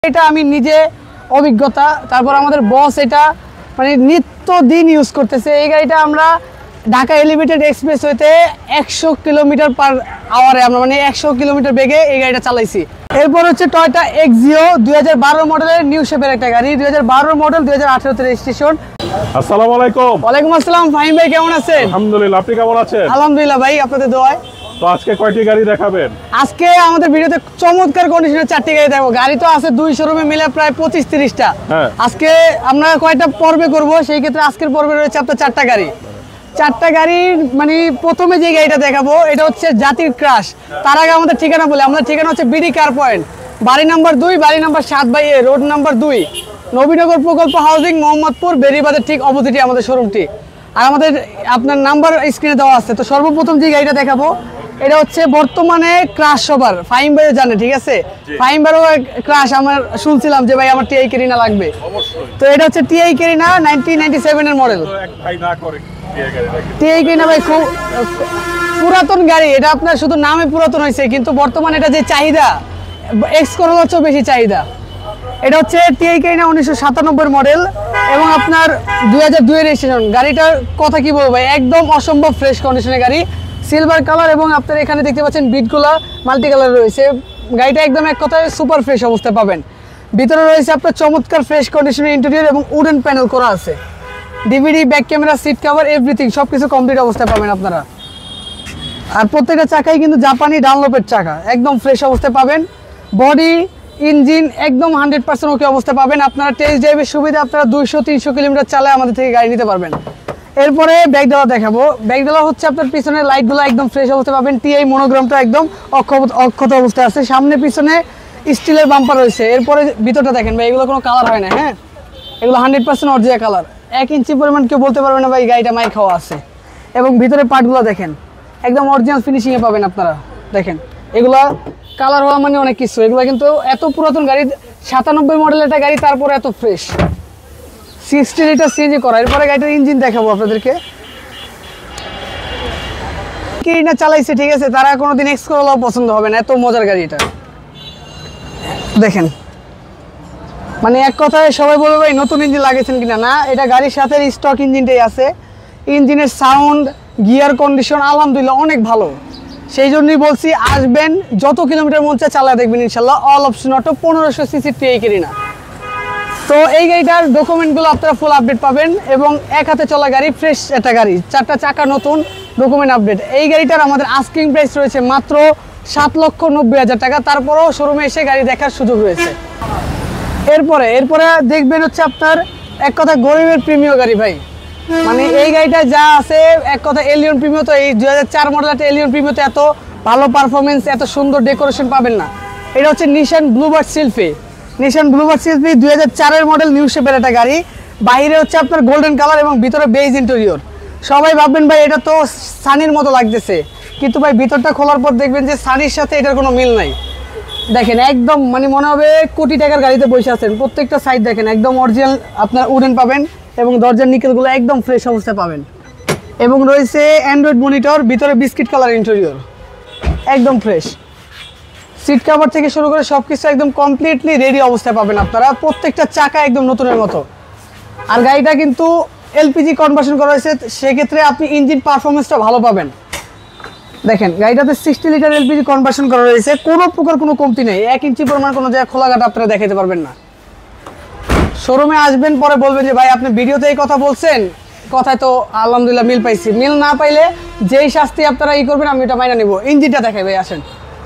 এটা আমি নিজে অভিজ্ঞতা, তারপর আমাদের বস এটা মানে নিত্যদিন ইউজ করতেছে। এই গাড়িটা আমরা ঢাকা এলিভেটেড এক্সপ্রেসওয়েতে 100 কিলোমিটার পার আওয়ারে আমরা মানে 100 কিলোমিটার বেগে এই গাড়িটা চালাইছি। এরপর হচ্ছে টয়োটা এক্সিও 2012 মডেলের নিউ শেপের একটা গাড়ি, 2012 মডেল, 2018 তে রেজিস্ট্রেশন। আসসালামু আলাইকুম। ওয়ালাইকুম আসসালাম। ফাহিম ভাই কেমন আছেন? আলহামদুলিল্লাহ, আপনি কেমন আছেন? আলহামদুলিল্লাহ ভাই, আপনাদের দোয়ায়। তো আজকে কয়টি গাড়ি দেখাবেন? আজকে আমাদের ভিডিওতে চমৎকার কন্ডিশনের 4টি গাড়ি দেখাবো। গাড়ি তো আছে 2 শোরুমে মিলে প্রায় 25-30টা। আজকে আমরা কয়টা পর্বে করব, সেই ক্ষেত্রে আজকের পর্বে রয়েছে আপনার 4টা গাড়ি। 4টা গাড়ির মানে প্রথমে যে গাড়িটা দেখাবো এটা হচ্ছে জাতির ক্রাশ। তার আগে আমাদের ঠিকানা বলে, আমাদের ঠিকানা হচ্ছে বিডি কার পয়েন্ট, বাড়ি নাম্বার 2, বাড়ি number 7/A, road number 2, Nabinagar প্রকল্প হাউজিং, মোহাম্মদপুর, বেরিবাদের ঠিক অপোজিটে আমাদের শোরুমটি। আর আমাদের আপনার নাম্বার স্ক্রিনে দেওয়া আছে। তো সর্বপ্রথম যে গাড়িটা দেখাবো এটা হচ্ছে বর্তমানে ক্রাশ সবার, ফাহিম ভাইও জানে, ঠিক আছে? ফাহিম ভাইও ক্রাশ আমার শুনছিলাম যে ভাই আমার টিআই কেরিনা লাগবে। তো এটা হচ্ছে টিআই কেরিনা 1997 এর মডেল। টিআই কেরিনা ভাই খুব পুরাতন গাড়ি, এটা আপনার শুধু নামে পুরাতন হয়েছে, কিন্তু বর্তমানে এটা যে চাহিদা এক্স করোলার চেয়েও বেশি চাহিদা। এটা হচ্ছে টিআই কেরিনা 1997 মডেল এবং আপনার 2002 এর রেজিস্ট্রেশন। গাড়িটার কথা কি বলবো ভাই, একদম অসম্ভব ফ্রেশ কন্ডিশনের গাড়ি, সিলভার কালার এবং আপনার এখানে দেখতে পাচ্ছেন বিটগুলা মাল্টি কালার রয়েছে। গাড়িটা একদম এক কথায় সুপার ফ্রেশ অবস্থায় পাবেন। ভিতরে রয়েছে আপনার চমৎকার ফ্রেশ কন্ডিশনের ইন্টেরিয়র এবং উডেন প্যানেল করা আছে। DVD, back camera, seat cover, everything সবকিছু কমপ্লিট অবস্থায় পাবেন আপনারা। আর প্রত্যেকটা চাকাই কিন্তু জাপানি ডানলপের চাকা, একদম ফ্রেশ অবস্থায় পাবেন। বডি, ইঞ্জিন একদম 100% ওকে অবস্থায় পাবেন। আপনারা টেস্ট ড্রাইভের সুবিধা আপনারা 200-300 কিলোমিটার চালায় আমাদের থেকে গাড়ি নিতে পারবেন। এরপরে ব্যাকডালা দেখাবো। ব্যাকডালা হচ্ছে আপনার পিছনের লাইটগুলো একদম ফ্রেশ অবস্থায় পাবেন। টিআই মনোগ্রামটা একদম অক্ষত অবস্থায় আছে। সামনে পিছনে স্টিলের বাম্পার রয়েছে। এরপরে ভিতরটা দেখেন ভাই, এগুলো কোনো কালার হয় না, হ্যাঁ, এগুলো 100% অরিজিনাল কালার। 1 ইঞ্চি পরিমাণ কেউ বলতে পারবে না ভাই গাড়িটা মাইর খাওয়া আছে। এবং ভিতরে পার্টগুলো দেখেন একদম অরিজিনাল ফিনিশিংয়ে পাবেন আপনারা। দেখেন এগুলা কালার হওয়া মানে অনেক কিছু। এগুলো কিন্তু এত পুরাতন গাড়ি, 97 মডেলের একটা গাড়ি, তারপরে এত ফ্রেশ। 60 লিটার সিএনজি করা। এরপরে গাড়িটার ইঞ্জিন দেখাবো আপনাদেরকে। কেরিনা চালাইছে, ঠিক আছে, তারা কোনোদিন এক্স করোলাও পছন্দ হবে না, এত মজার গাড়ি এটা। দেখেন মানে এক কথায় সবাই বলবে ভাই নতুন ইঞ্জিন লাগিয়েছেন কিনা, না, এটা গাড়ির সাথে স্টক ইঞ্জিনটাই আছে। ইঞ্জিনের সাউন্ড, গিয়ার কন্ডিশন আলহামদুলিল্লাহ অনেক ভালো। সেই জন্যই বলছি আসবেন, যত কিলোমিটার মন চায় চালা দেখবেন ইনশাল্লাহ। All option auto, 1500 CC TI Carina. তো এই গাড়িটার ডকুমেন্টগুলো আপনারা ফুল আপডেট পাবেন এবং এক হাতে চলা গাড়ি, ফ্রেশ একটা গাড়ি, 4টা চাকা নতুন, ডকুমেন্ট আপডেট। এই গাড়িটার আমাদের আস্কিং প্রাইস রয়েছে মাত্র 7,90,000 টাকা। তারপরেও শোরুমে এসে গাড়ি দেখার সুযোগ রয়েছে। এরপরে দেখবেন হচ্ছে আপনার এক কথা গরিবের প্রিমিয় গাড়ি ভাই। মানে এই গাড়িটা যা আছে এক কথা এলিয়ন প্রিমিয়, তো এই 2004 মডেলের এলিয়ন প্রিমিয়তে এত ভালো পারফরমেন্স, এত সুন্দর ডেকোরেশন পাবেন না। এটা হচ্ছে নিশান ব্লুবার্ড সিলফি। নিশান ব্লুবার্ড সিলফি 2004 এর মডেল, নিউ শেপের একটা গাড়ি। বাইরে হচ্ছে আপনার গোল্ডেন কালার এবং ভিতরে বেজ ইন্টেরিয়র। সবাই ভাববেন ভাই এটা তো সানির মতো লাগতেছে, কিন্তু ভাই ভিতরটা খোলার পর দেখবেন যে সানির সাথে এটার কোনো মিল নাই। দেখেন একদম মানে মনে হবে কোটি টাকার গাড়িতে বসে আছেন। প্রত্যেকটা সাইড দেখেন একদম অরিজিনাল আপনার উডেন পাবেন এবং দরজার নিকেলগুলো একদম ফ্রেশ অবস্থায় পাবেন। এবং রয়েছে অ্যান্ড্রয়েড মনিটর, ভিতরে বিস্কিট কালার ইন্টেরিয়র, একদম ফ্রেশ। সিট কভার থেকে শুরু করে সব কিছু একদম কমপ্লিটলি রেডি অবস্থায় পাবেন আপনারা। প্রত্যেকটা চাকা একদম নতুনের মতো। আর গাড়িটা কিন্তু এলপিজি কনভার্সন করা হয়েছে, সেক্ষেত্রে আপনি ইঞ্জিন পারফরমেন্সটা ভালো পাবেন। দেখেন গাড়িটাতে 60 লিটার এলপিজি কনভার্সন করা রয়েছে, কোনো প্রকার কোনো কমতি নেই। 1 ইঞ্চি পরিমাণ কোনো জায়গায় খোলাঘাট আপনারা দেখাতে পারবেন না। শোরুমে আসবেন, পরে বলবেন যে ভাই আপনি ভিডিওতে এই কথা বলছেন, কথায় তো আলহামদুলিল্লাহ মিল পাইছি। মিল না পাইলে যেই শাস্তি আপনারা করবেন আমি এটা মাইনা নিব। ইঞ্জিনটা দেখাই ভাই, আসেন।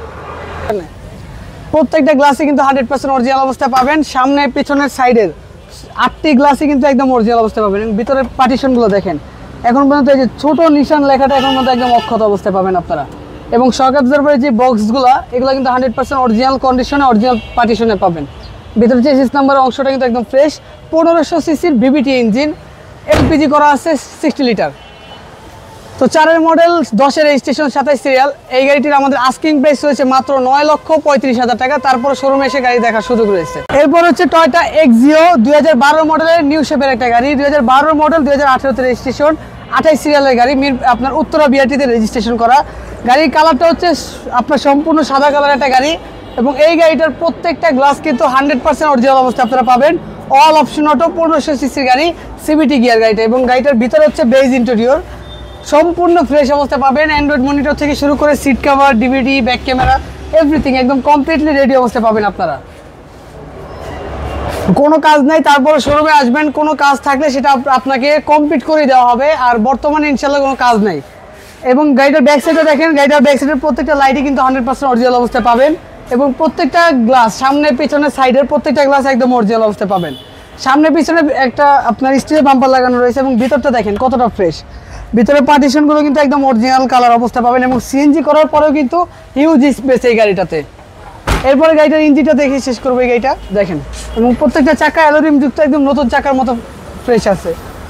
প্রত্যেকটা গ্লাসে কিন্তু 100% অরিজিনাল অবস্থায় পাবেন। সামনে পিছনের সাইডের 8টি গ্লাসে কিন্তু একদম অরিজিনাল অবস্থায় পাবেন। ভিতরের পার্টিশনগুলো দেখেন, এখন পর্যন্ত এই যে ছোট নিশান লেখাটা এখন পর্যন্ত একদম অক্ষত অবস্থায় পাবেন আপনারা। এবং সরকার দরবারে যে বক্সগুলো, এগুলো কিন্তু 100% অরিজিনাল কন্ডিশনে, অরিজিনাল পার্টিশনে পাবেন। ভিতরে যে চেসিস নাম্বারের অংশটা কিন্তু একদম ফ্রেশ। 1500 সিসির ভিভিটি ইঞ্জিন, এলপিজি করা আছে 60 লিটার। তো 4 মডেল, 10 রেজিস্ট্রেশন, 27 সিরিয়াল। এই গাড়িটির আমাদের আস্কিং প্রাইস রয়েছে মাত্র 9,35,000 টাকা। তারপর শোরুমে এসে গাড়ি দেখার সুযোগ রয়েছে। এরপর হচ্ছে টয়োটা এক্সিও 2012 মডেলের নিউ শেপের একটা গাড়ি, 2012 মডেল, 2018 তে রেজিস্ট্রেশন, 28 সিরিয়ালের গাড়ি, আপনার উত্তরা বিআরটিতে রেজিস্ট্রেশন করা। গাড়ির কালারটা হচ্ছে আপনার সম্পূর্ণ সাদা কালার একটা গাড়ি। এবং এই গাড়িটার প্রত্যেকটা গ্লাস কিন্তু 100% অরিজিনাল অবস্থা আপনারা পাবেন। অল অপশন অটো 1500 সিসির গাড়ি, সিবিটি গিয়ার গাড়িটা, এবং গাড়িটার ভিতরে হচ্ছে বেজ ইন্টেরিয়র, সম্পূর্ণ ফ্রেশ অবস্থা পাবেন। অ্যান্ড্রয়েড মনিটর থেকে শুরু করে seat cover, DVD, back camera, everything একদম কমপ্লিটলি রেডি অবস্থা পাবেন আপনারা। কোনো কাজ নাই, তারপরে শোরুমে আসবেন, কোনো কাজ থাকলে সেটা আপনাকে কমপ্লিট করে দেওয়া হবে। আর বর্তমানে ইনশাল্লাহ কোনো কাজ নেই। এবং গাড়িটার ব্যাক সাইডে দেখেন, গাড়িটার ব্যাক সাইডের প্রত্যেকটা লাইটই কিন্তু 100% অরিজিনাল অবস্থায় পাবেন, এবং প্রত্যেকটা গ্লাস সামনে পিছনে সাইডের প্রত্যেকটা গ্লাস একদম অরিজিনাল অবস্থায় পাবেন। সামনে পিছনে একটা আপনার স্টিলের বাম্পার লাগানো রয়েছে, এবং ভিতরটা দেখেন কতটা ফ্রেশ। ভিতরে পার্টিশনগুলো কিন্তু একদম অরিজিনাল কালার অবস্থা পাবেন, এবং সিএনজি করার পরেও কিন্তু হিউজ স্পেস এই গাড়িটাতে। এরপরে গাড়িটার ইঞ্জিনটা দেখে শেষ করবো। এই গাড়িটা দেখেন, এবং প্রত্যেকটা চাকা অ্যালুমিনিয়াম যুক্ত, একদম নতুন চাকার মতো ফ্রেশ আছে।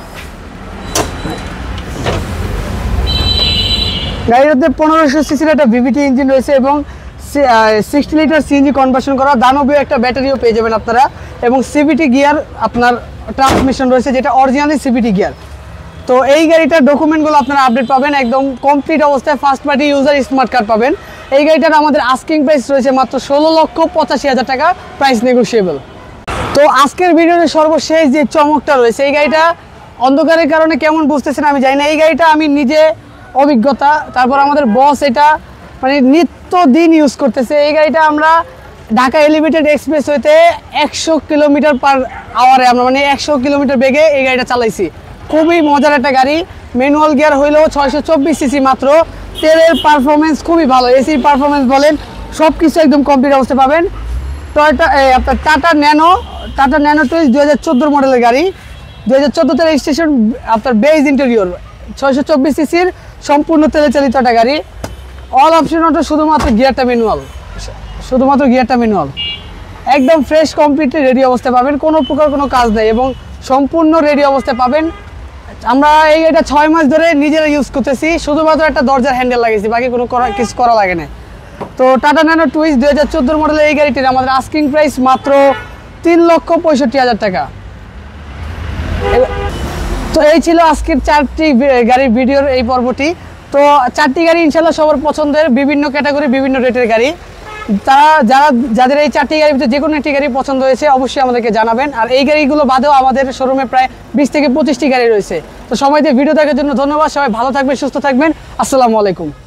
গাড়িটাতে 1500 সিসির একটা ভিভিটি ইঞ্জিন রয়েছে, এবং 60 লিটার সিএনজি কনভার্সন করা দানবীয় একটা ব্যাটারিও পেয়ে যাবেন আপনারা, এবং সিবিটি গিয়ার আপনার ট্রান্সমিশন রয়েছে, যেটা অরিজিনালি সিবিটি গিয়ার। তো এই গাড়িটার ডকুমেন্টগুলো আপনারা আপডেট পাবেন একদম কমপ্লিট অবস্থায়, first party user smart card পাবেন। এই গাড়িটার আমাদের আস্কিং প্রাইস রয়েছে মাত্র 16,85,000 টাকা, প্রাইস নেগোশিয়েবল। তো আজকের ভিডিওতে সর্বশেষ যে চমকটা রয়েছে, এই গাড়িটা অন্ধকারের কারণে কেমন বুঝতেছেন আমি জানি না। এই গাড়িটা আমি নিজে অভিজ্ঞতা, তারপর আমাদের বস এটা মানে নিত্যদিন ইউজ করতেছে। এই গাড়িটা আমরা ঢাকা এলিভেটেড এক্সপ্রেস হইতে 100 কিলোমিটার পার আওয়ারে আমরা মানে 100 কিলোমিটার বেগে এই গাড়িটা চালাইছি। খুবই মজার একটা গাড়ি, ম্যানুয়াল গিয়ার হইলেও 624 সিসি মাত্র। তেলের পারফরমেন্স খুবই ভালো, এসির পারফরমেন্স বলেন সব কিছু একদম কমপ্লিট অবস্থা পাবেন। টয়োটা আপনার টাটা ন্যানো টুইস্ট 2014 মডেলের গাড়ি, 2014 রেজিস্ট্রেশন, আপনার বেজ ইন্টেরিয়র, 624 সিসির সম্পূর্ণ তেলে চালিত একটা গাড়ি। অল অপশন অটো, শুধুমাত্র গিয়ারটা ম্যানুয়াল, একদম ফ্রেশ কমপ্লিটলি রেডি অবস্থায় পাবেন, কোনো প্রকার কোনো কাজ নেই, এবং সম্পূর্ণ রেডি অবস্থায় পাবেন। আমরা এটা 6 মাস ধরে নিজেরা ইউজ করতেছি, শুধুমাত্র একটা দরজার হ্যান্ডেল লাগিয়েছি, বাকি কোনো কিছু করা লাগে না। তো টাটা ন্যানো টুইস্ট 2014 মডেলের এই গাড়িটির আমাদের আস্কিং প্রাইস মাত্র 3,65,000 টাকা। তো এই ছিল আজকের 4টি গাড়ির ভিডিওর এই পর্বটি। তো 4টি গাড়ি ইনশাল্লাহ সবার পছন্দের, বিভিন্ন ক্যাটাগরি, বিভিন্ন রেটের গাড়ি। যাদের এই 4টি গাড়ির ভিতরে যে কোনো একটি গাড়ি পছন্দ হয়েছে অবশ্যই আমাদেরকে জানাবেন। আর এই গাড়িগুলো বাদেও আমাদের শোরুমে প্রায় 20 থেকে 25টি গাড়ি রয়েছে। তো সময় দিয়ে ভিডিও দেখার জন্য ধন্যবাদ। সবাই ভালো থাকবেন, সুস্থ থাকবেন। আসসালামু আলাইকুম।